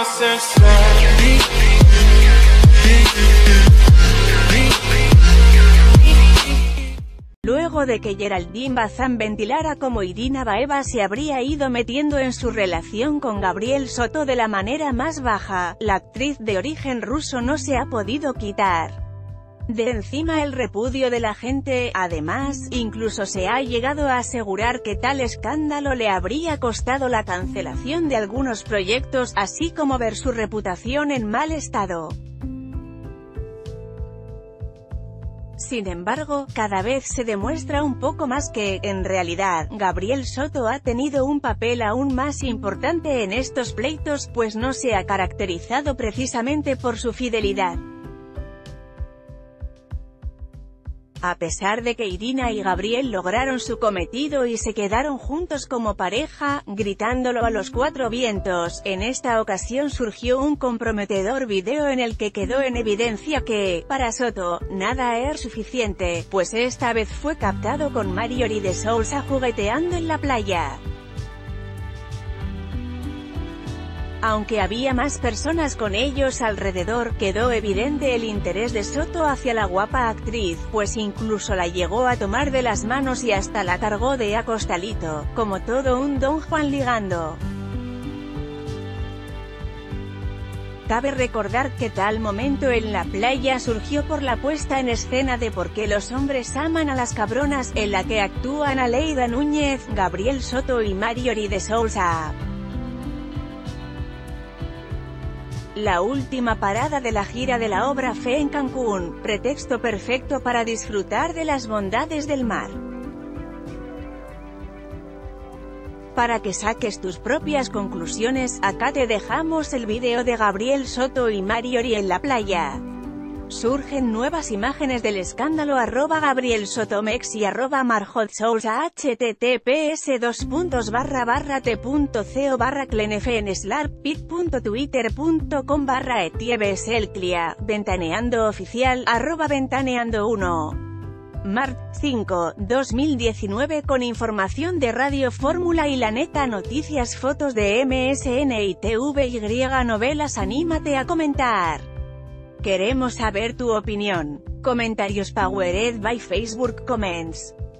Luego de que Geraldine Bazán ventilara cómo Irina Baeva se habría ido metiendo en su relación con Gabriel Soto de la manera más baja, la actriz de origen ruso no se ha podido quitar de encima el repudio de la gente. Además, incluso se ha llegado a asegurar que tal escándalo le habría costado la cancelación de algunos proyectos, así como ver su reputación en mal estado. Sin embargo, cada vez se demuestra un poco más que, en realidad, Gabriel Soto ha tenido un papel aún más importante en estos pleitos, pues no se ha caracterizado precisamente por su fidelidad. A pesar de que Irina y Gabriel lograron su cometido y se quedaron juntos como pareja, gritándolo a los cuatro vientos, en esta ocasión surgió un comprometedor video en el que quedó en evidencia que, para Soto, nada es suficiente, pues esta vez fue captado con Marjorie de Sousa jugueteando en la playa. Aunque había más personas con ellos alrededor, quedó evidente el interés de Soto hacia la guapa actriz, pues incluso la llegó a tomar de las manos y hasta la cargó de acostalito, como todo un Don Juan ligando. Cabe recordar que tal momento en la playa surgió por la puesta en escena de Por qué los hombres aman a las cabronas, en la que actúan Aleida Núñez, Gabriel Soto y Marjorie de Sousa. La última parada de la gira de la obra fue en Cancún, pretexto perfecto para disfrutar de las bondades del mar. Para que saques tus propias conclusiones, acá te dejamos el video de Gabriel Soto y Marjorie en la playa. Surgen nuevas imágenes del escándalo @GabrielSotomex y @MarjotSousa https://t.c/clenefenslar.pit.twitter.com/etiebselclia, Ventaneando Oficial, @Ventaneando1. Mart 5, 2019 con información de Radio Fórmula y La Neta Noticias, fotos de MSN y TVY Novelas. Anímate a comentar. Queremos saber tu opinión. Comentarios powered by Facebook Comments.